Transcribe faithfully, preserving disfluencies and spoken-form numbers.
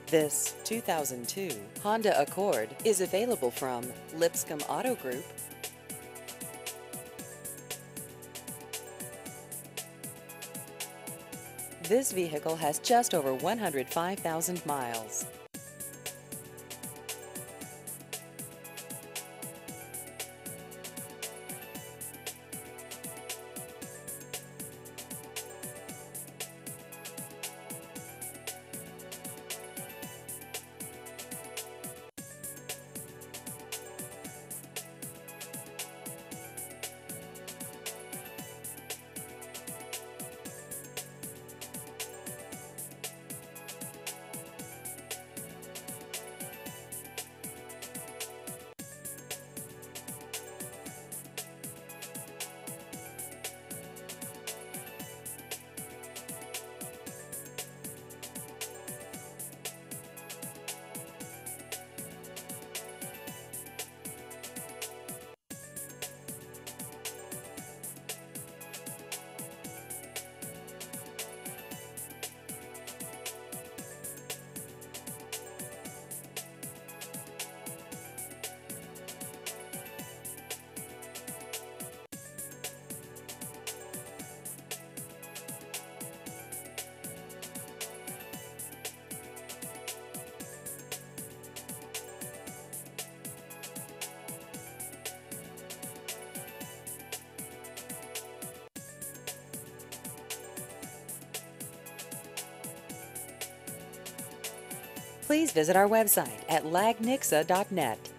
This two thousand two Honda Accord is available from Lipscomb Auto Group. This vehicle has just over one hundred five thousand miles. Please visit our website at lagnixa dot net.